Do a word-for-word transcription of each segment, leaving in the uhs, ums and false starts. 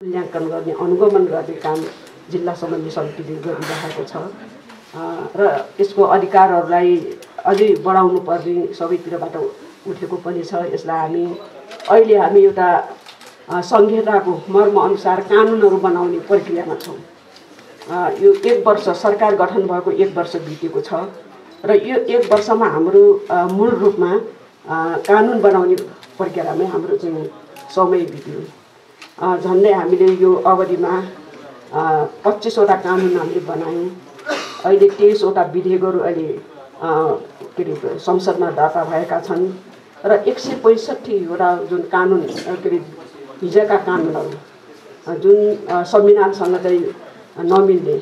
मूल्याङ्कन गर्ने अनुगमन गर्ने काम जिल्ला समन्वय समितिले गरिरहेको छ र यसको अधिकारहरूलाई अझै बढाउनु पर्ने सबैतिरबाट उठेको पनि छ। यसलाई हामी अहिले हामी एउटा संहिताको मर्म अनुसार कानुनहरू बनाउने प्रक्रियामा छौँ। यो एक वर्ष सरकार गठन भएको एक वर्ष बितेको छ र यो एक वर्षमा हाम्रो मूल रूपमा कानुन बनाउने प्रक्रियामै हाम्रो चाहिँ समय बित्यो। झन्डै हामीले यो अवधिमा पच्चिसवटा कानुन हामीले बनायौँ। अहिले तेइसवटा विधेयकहरू अहिले के अरे संसदमा दर्ता भएका छन् र एक सय पैँसठीवटा जुन कानुन के अरे हिजोका कानुनहरू जुन संविधानसँग चाहिँ नमिल्ने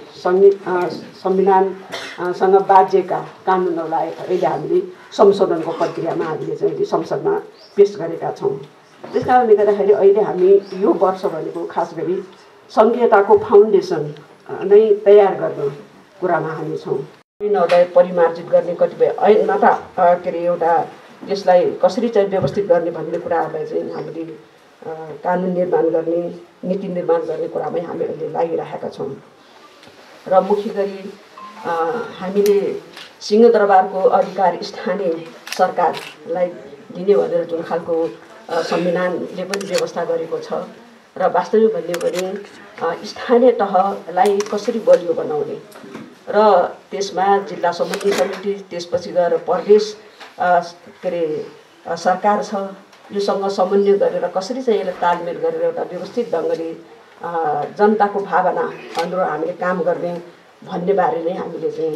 संविधानसँग बाझेका कानुनहरूलाई अहिले हामीले संशोधनको प्रक्रियामा हामीले चाहिँ संसदमा पेश गरेका छौँ। त्यस कारणले गर्दाखेरि अहिले हामी यो वर्ष भनेको खास गरी संहिताको फाउन्डेसन नै तयार गर्ने कुरामा हामी छौँ। ऐनहरूलाई परिमार्जित गर्ने कतिपय ऐनमा त के अरे एउटा त्यसलाई कसरी चाहिँ व्यवस्थित गर्ने भन्ने कुराहरूलाई चाहिँ हामीले कानुन निर्माण गर्ने नीति निर्माण गर्ने कुरामै हामी अहिले लागिरहेका छौँ। र मुख्य गरी हामीले सिंहदरबारको अधिकार स्थानीय सरकारलाई दिने भनेर जुन खालको संविधानले पनि व्यवस्था गरेको छ र वास्तविक भन्यो भने स्थानीय तहलाई कसरी बलियो बनाउने र त्यसमा जिल्ला समन्वय समिति त्यसपछि गएर प्रदेश के अरे सरकार छ योसँग समन्वय गरेर कसरी चाहिँ यसलाई तालमेल गरेर एउटा व्यवस्थित ढङ्गले जनताको भावना अनुरूप हामीले काम गर्ने भन्ने बारे नै हामीले चाहिँ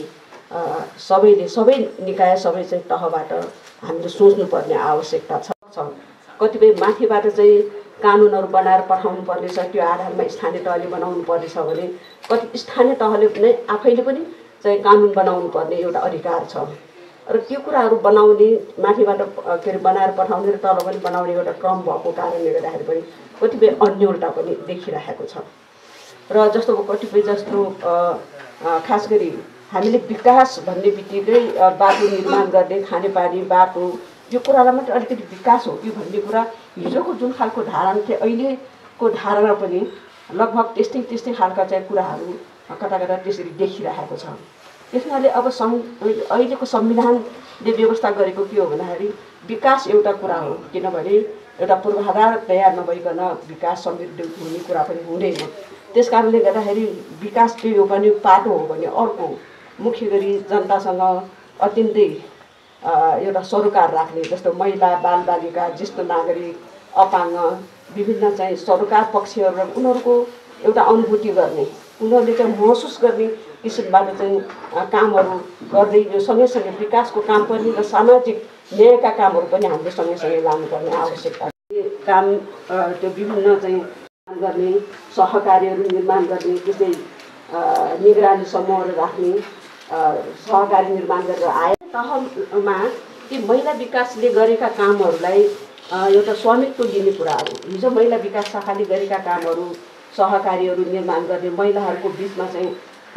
सबैले सबै निकाय सबै चाहिँ तहबाट हामीले सोच्नुपर्ने आवश्यकता छ। कतिपय माथिबाट चाहिँ कानुनहरू बनाएर पठाउनु पर्नेछ, त्यो आधारमा स्थानीय तहले बनाउनु पर्नेछ भने कति स्थानीय तहले नै आफैले पनि चाहिँ कानुन बनाउनु पर्ने एउटा अधिकार छ र त्यो कुराहरू बनाउने माथिबाट के अरे बनाएर पठाउने र तल पनि बनाउने एउटा क्रम भएको कारणले गर्दाखेरि पनि कतिपय अन्योलता पनि देखिरहेको छ। र जस्तो कतिपय जस्तो खास गरी हामीले विकास भन्ने बित्तिकै बाटो निर्माण गर्ने खानेपानी बाटो यो कुरालाई मात्रै अलिकति विकास हो कि भन्ने कुरा हिजोको जुन खालको धारणा थियो अहिलेको धारणा पनि लगभग त्यस्तै त्यस्तै खालका चाहिँ कुराहरू कता कता त्यसरी देखिरहेको छ। त्यसैले अब सं अहिलेको संविधानले व्यवस्था गरेको के हो भन्दाखेरि विकास एउटा कुरा हो, किनभने एउटा पूर्वाधार तयार नभइकन विकास समृद्ध हुने कुरा पनि हुँदैन। त्यस कारणले गर्दाखेरि विकास चाहिँ यो पनि पाटो हो भने अर्को मुख्य गरी जनतासँग अत्यन्तै एउटा सरोकार राख्ने जस्तो महिला बालबालिका ज्येष्ठ नागरिक अपाङ्ग विभिन्न चाहिँ सरोकार पक्षहरू उनीहरूको एउटा अनुभूति गर्ने उनीहरूले चाहिँ महसुस गर्ने किसिमबाट चाहिँ कामहरू गर्दै यो सँगैसँगै विकासको काम पनि र सामाजिक न्यायका कामहरू पनि हामीले सँगैसँगै लानुपर्ने आवश्यकता काम त्यो विभिन्न चाहिँ गर्ने सहकार्यहरू निर्माण गर्ने त्यस्तै निगरानी समूहहरू राख्ने सहकारी निर्माण गरेर आए तहमा ती महिला विकासले गरेका कामहरूलाई एउटा स्वामित्व दिने कुराहरू हिजो महिला विकास शाखाले गरेका कामहरू सहकारीहरू निर्माण गर्ने महिलाहरूको बिचमा चाहिँ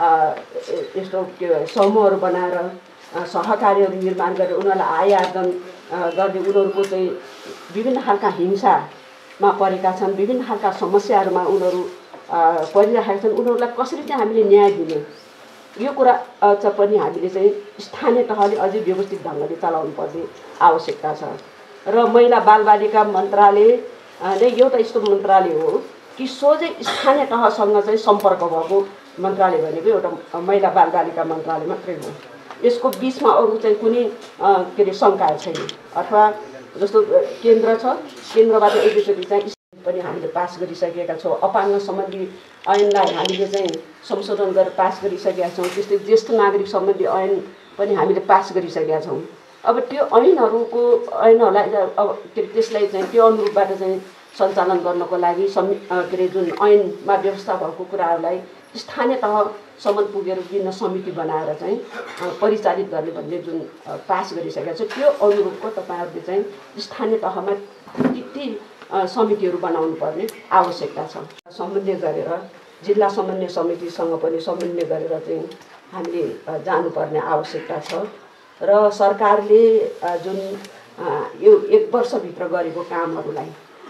यस्तो के समूहहरू बनाएर सहकारीहरू निर्माण गरेर उनीहरूलाई आय आर्जन गर्ने उनीहरूको चाहिँ विभिन्न खालका हिंसामा परेका छन् विभिन्न खालका समस्याहरूमा उनीहरू परिरहेका छन् उनीहरूलाई कसरी चाहिँ हामीले न्याय दिने यो कुरा चाहिँ पनि हामीले चाहिँ स्थानीय तहले अझै व्यवस्थित ढङ्गले चलाउनु पर्ने आवश्यकता छ। र महिला बालबालिका मन्त्रालय नै एउटा यस्तो मन्त्रालय हो कि सोझै स्थानीय तहसँग चाहिँ सम्पर्क भएको मन्त्रालय भनेको एउटा महिला बालबालिका मन्त्रालय मात्रै हो। यसको बिचमा अरू चाहिँ कुनै के अरे शङ्का छैन। अथवा जस्तो केन्द्र छ केन्द्रबाट एकैचोटि चाहिँ पनि हामीले पास गरिसकेका छौँ। अपाङ्ग सम्बन्धी ऐनलाई हामीले चाहिँ संशोधन गरेर पास गरिसकेका छौँ। त्यस्तै ज्येष्ठ नागरिक सम्बन्धी ऐन पनि हामीले पास गरिसकेका छौँ। अब त्यो ऐनहरूको ऐनहरूलाई अब के अरे त्यसलाई चाहिँ त्यो अनुरूपबाट चाहिँ सञ्चालन गर्नको लागि सम् के अरे जुन ऐनमा व्यवस्था भएको कुराहरूलाई स्थानीय तहसम्म पुगेर विभिन्न समिति बनाएर चाहिँ परिचालित गर्ने भन्ने जुन पास गरिसकेका छ त्यो अनुरूपको तपाईँहरूले चाहिँ स्थानीय तहमा ती समितिहरू बनाउनु पर्ने आवश्यकता छ। समन्वय गरेर जिल्ला समन्वय समितिसँग पनि समन्वय गरेर चाहिँ हामीले जानुपर्ने आवश्यकता छ र सरकारले जुन यो एक वर्षभित्र गरेको कामहरूलाई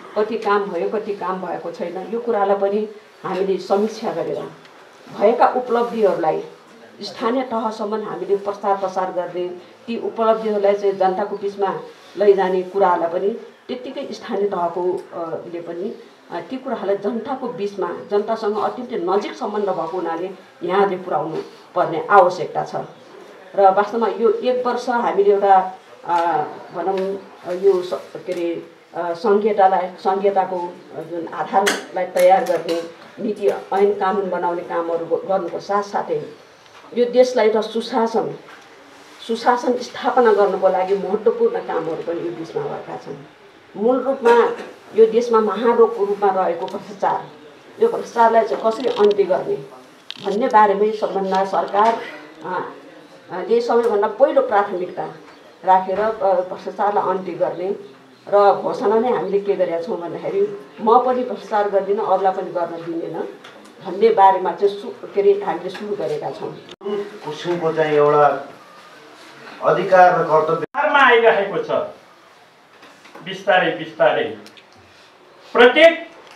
कति काम भयो कति काम भएको छैन यो कुरालाई पनि हामीले समीक्षा गरेर भएका उपलब्धिहरूलाई स्थानीय तहसम्म हामीले प्रचार प्रसार गर्ने ती उपलब्धिहरूलाई चाहिँ जनताको बिचमा लैजाने कुराहरूलाई पनि त्यत्तिकै स्थानीय तहको ले पनि ती कुराहरूलाई जनताको बिचमा जनतासँग अत्यन्तै नजिक सम्बन्ध भएको हुनाले यहाँले पुर्याउनु पर्ने आवश्यकता छ र वास्तवमा यो एक वर्ष हामीले एउटा भनौँ यो के अरे संहितालाई संहिताको जुन आधारलाई तयार गर्ने नीति ऐन कानुन बनाउने कामहरू गर्नुको साथसाथै यो देशलाई एउटा सुशासन सुशासन स्थापना गर्नुको लागि महत्त्वपूर्ण कामहरू पनि यो बिचमा भएका छन्। मूल रूपमा यो देशमा महारोगको रूपमा रहेको भ्रष्टाचार यो भ्रष्टाचारलाई चाहिँ कसरी अन्त्य गर्ने भन्ने बारेमै सबभन्दा सरकार ले सबैभन्दा पहिलो प्राथमिकता राखेर भ्रष्टाचारलाई अन्त्य गर्ने र घोषणा नै हामीले के गरेका छौँ भन्दाखेरि म पनि भ्रष्टाचार गर्दिनँ अरूलाई पनि गर्न दिँदैन भन्ने बारेमा चाहिँ सु के अरे हामीले सुरु गरेका छौँ। किसिमको चाहिँ एउटा अधिकार र कर्तव्यमा आइरहेको छ। बिस्तारै बिस्तारै प्रत्येक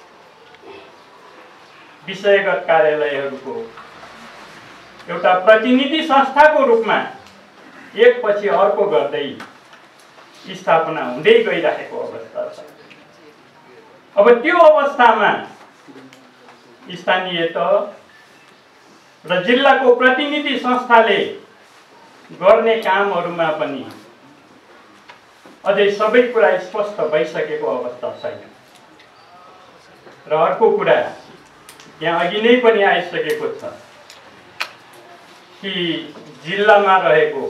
विषयगत कार्यालयहरूको एउटा प्रतिनिधि संस्थाको रूपमा एकपछि अर्को गर्दै स्थापना हुँदै गइरहेको अवस्था छ। अब त्यो अवस्थामा स्थानीय तह र जिल्लाको प्रतिनिधि संस्थाले गर्ने कामहरूमा पनि अझै सबै कुरा स्पष्ट भइसकेको अवस्था छैन। र अर्को कुरा यहाँ अघि नै पनि आइसकेको छ कि जिल्लामा रहेको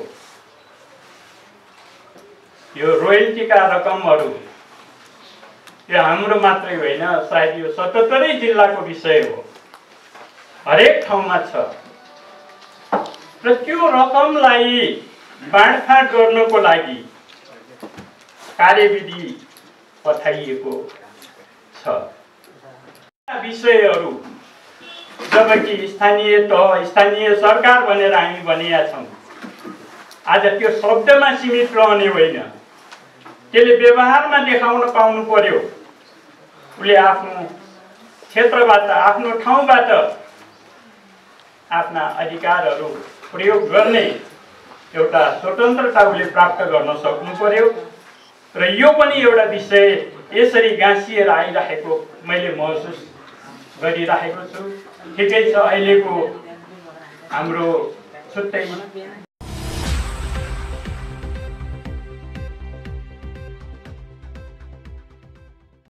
यो रोयल्टीका रकमहरू यो हाम्रो मात्रै होइन, सायद यो सतहत्तरै जिल्लाको विषय हो, हरेक ठाउँमा छ। र त्यो रकमलाई बाँडफाँड गर्नको लागि कार्यविधि पठाइएको छ। विषयहरू जबकि स्थानीय तह स्थानीय सरकार भनेर हामी भनेका छौँ, आज त्यो शब्दमा सीमित रहने होइन, त्यसले व्यवहारमा देखाउन पाउनु पर्यो। उसले आफ्नो क्षेत्रबाट आफ्नो ठाउँबाट आफ्ना अधिकारहरू प्रयोग गर्ने एउटा स्वतन्त्रता उसले प्राप्त गर्न सक्नु पर्यो। र यो पनि एउटा विषय यसरी गाँसिएर आइरहेको मैले महसुस गरिरहेको छु। ठिकै छ, अहिलेको हाम्रो छुट्टै